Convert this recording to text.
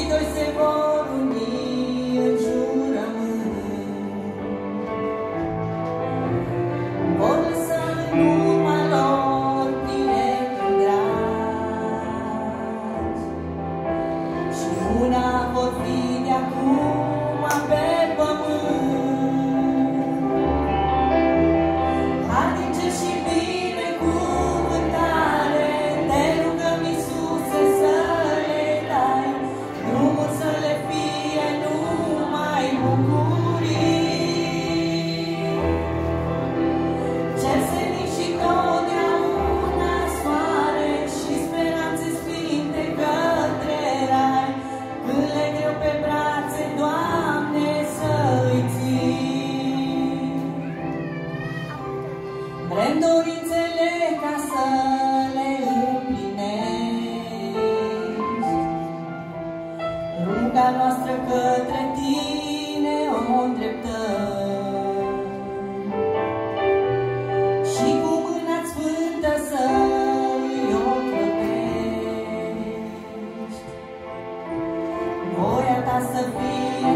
doi se vor uni în jurământ. Vor lăsa în urma lor prieteni dragi și una vor fi de acum pe pământ. Atinge și binecuvântare, te rugăm, Iisuse, să le dai, drumul să le fie numai bucurii. Cer senin și totdeauna soare și speranțe sfinte către rai, când le greu pe brațe, Doamne, să-i ții. Vrem dorințele ca să le împlinești, ruga noastră către Tine o îndreptăm și cu mâna-ți sfântă să-i ocrotești. Voia Ta să fie